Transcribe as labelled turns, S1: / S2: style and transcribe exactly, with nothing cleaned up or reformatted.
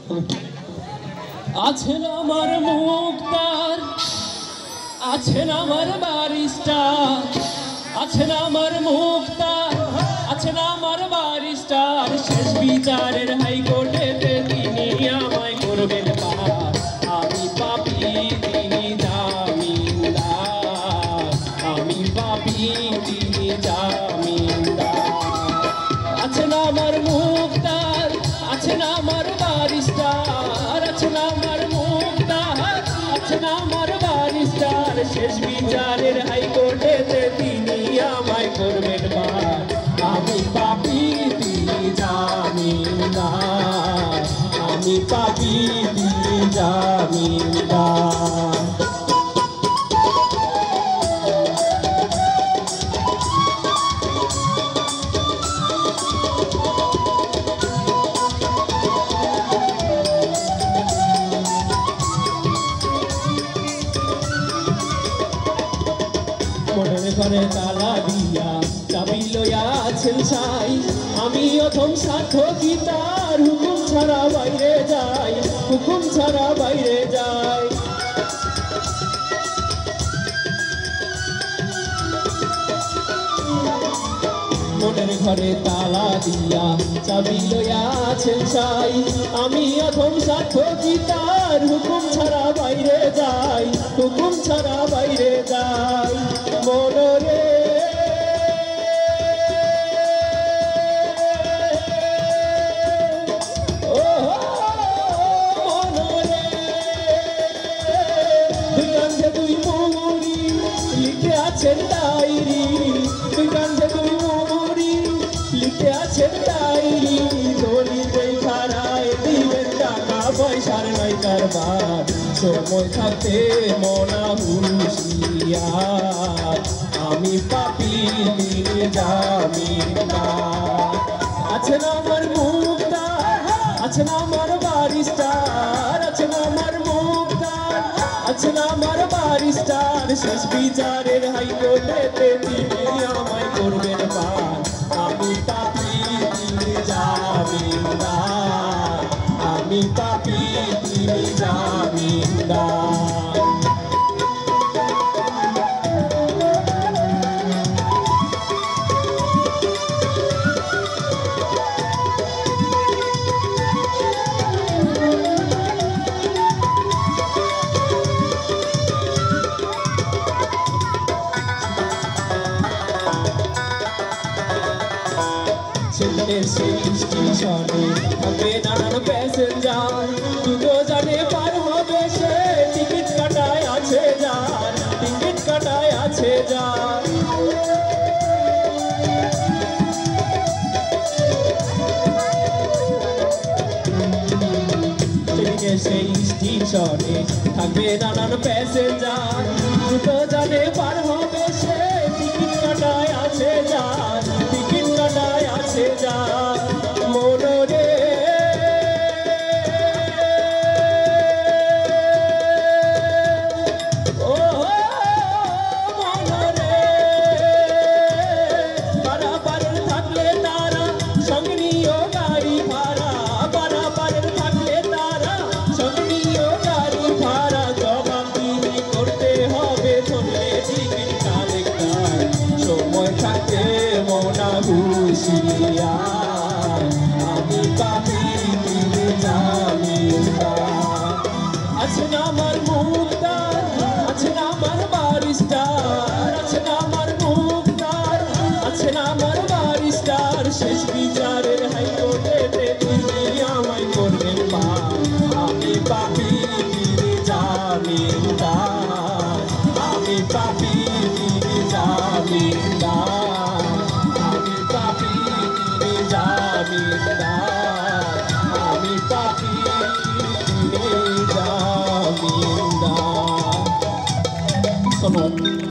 S1: আছেন আমার মুক্তার, আছেন আমার বারিস্টার, আছেন আমার মুক্তার, আছেন আমার বারিস্টার। শেষ বিচারের হাইকোর্টেতে তিনি আমায় করবেন পার। আমি পাপী, তিনি জামিনদার। আমি পাপী, তিনি জামিনদার। আছেন আমার মুক্তার, আছেন আমার বারিস্টার, আছেন আমার মুক্তার, আছেন আমার বারিস্টার। শেষ বিচারের হাইকোর্টেতে তিনি আমায় করবেন পার। আমি পাপী, তিনি জামিনদার। আমি পাপী, তিনি জামিনদার। মনের ঘরে তালা দিয়া চাবি লইয়া আছেন সাই। আমি অথম সার্থকী তার, হুকুম ছাড়া বাইরে যাই, হুকুম ছাড়া বাইরে যাই। মনের ঘরে তালা দিয়া চাবি লইয়া আছেন সাই। আমি অথম সার্থকী তার, হুকুম ছাড়া বাইরে যাই, হুকুম ছাড়া বাইরে যাই। মনরে ও মনরে দুই কান্ধে দুই মুহুরি লিখে আছেন ডায়েরি, দুই কান্ধে দুই মুহুরি লিখে আছেন ডায়েরি। দলিতেই খাড়ায় দিবেন টাকা পয়সার নাই কারবার। সময় থাকতে মনা হুঁশিয়ার। আমি পাপী, তিনি জামিনদার। আছেন আমার মুক্তার, আছেন আমার বারিস্টার, আছেন আমার মুক্তার, আছেন আমার বারিস্টার। শেষ বিচারের হাইকোর্টেতে তিনি আমায় করবেন পার। আমি পাপী, তিনি জামিনদার। আমি পাপী, তিনি জামিনদার। ট্রেনের সেই স্টেশনে থাকবে নানান প্যাসেঞ্জার। দুটো জানে পার হবে সে, টিকিট কাটায় আছে যার, টিকিট কাটায় আছে যার। ট্রেনের সেই স্টেশনে থাকবে নানান প্যাসেঞ্জার। দুটো জানে পার হবে সে, টিকিট কাটায় আছে যার, টিকিট কাটায় আছে যার। মনরে ও মনরে পারাপারের থাকলে তারা সঙ্গে নিও গাড়ি ভাড়া, পারাপারের থাকলে তারা সঙ্গে নিও গাড়ি ভাড়া। জবাবদিহি করতে হবে ধরলে টিকিট কালেক্টর। সময় থাকতে মনা হুঁশিয়ার। আমি পাপী, তিনি জামিনদার। আছেন আমার মুক্তার, আছেন আমার বারিস্টার, আছেন আমার মুক্তার, আছেন আমার বারিস্টার। শেষ বিচারের হাইকোর্টেতে তিনি আমায় করবেন পার। আমি পাপী, তিনি জামিনদার। আমি পাপী, তিনি জামিনদার। আমি পাপী, তিনি জামিনদার। আমি পাপী, তিনি জামিনদার। শোনো।